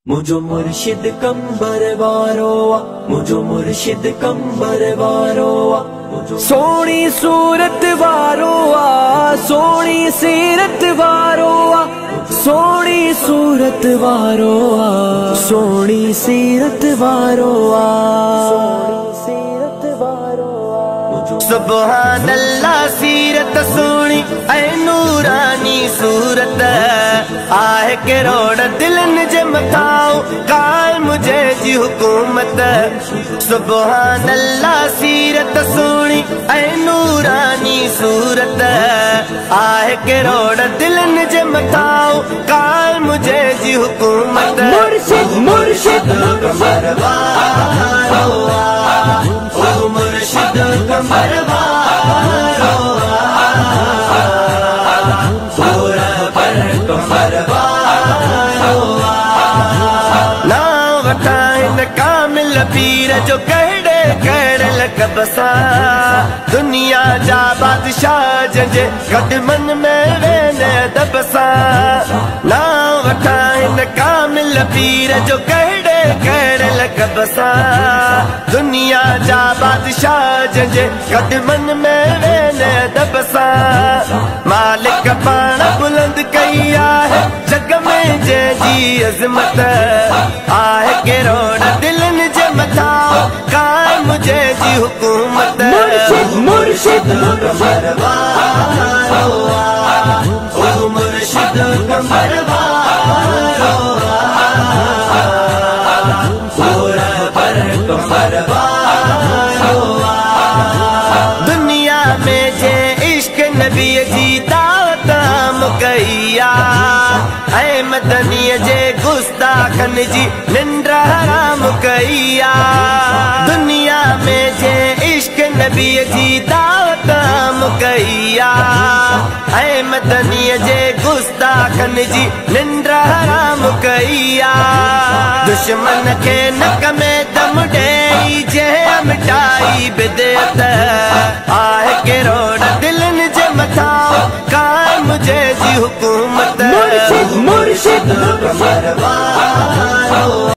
मुझो मुर्शिद कंबर वारो मुझो मुर्शिद कंबर वारो सोनी सूरत वारो सोनी सीरत वारो सोनी सूरत वारो सोनी सीरत वारो सुभान अल्लाह सीरत सोनी ऐ नूरानी सूरत आहे के रोड दिलन जे मथाओ काल मुझे जी हुकूमत। सुभान अल्लाह सीरत सोनी ऐ नूरानी सूरत आहे के रोड दिलन जे मथाओ काल मुझे जी हुकूमत। मुर्शिद मुर्शिद कंबर वारो ओ मुर्शिद कंबर वारो पूरा पर कंबर वारो ना वठाइन कामिल पीर जो कहड़े कहड़े लकब सा दुनिया जा बादशाह जंजे कदमन में वेने दबसा। ना वठाइन कामिल पीर जो कहड़े कहड़े लकब सा दुनिया जा बादशाह जंजे कदमन में वेने दबसा। मालिक पाण बुलंद कईया है जग में जे जी अजमत आहे के रोड दिलन जे मथा काए मुझे जी हुकूमत। मुर्शिद मुर्शिद कंबर वारो ओ मुर्शिद कंबर वारो पूरा पर कंबर वारो दुनिया में जे इश्क नबी जी दावत मुकैया ऐ मदनी जे गुस्ताखन जी निंद्र हराम कईया। दुनिया में जे इश्क नबी जी दावत मुकैया ऐ मदनी जे गुस्ताखन जी निंद्र हराम कईया। दुश्मन के नक में दम डेई जे मिटाई बिदअत आहे के रोड दिलन जे मथा काए मुझे जी हुकूमत। मुर्शिद मुर्शिद कंबर वारो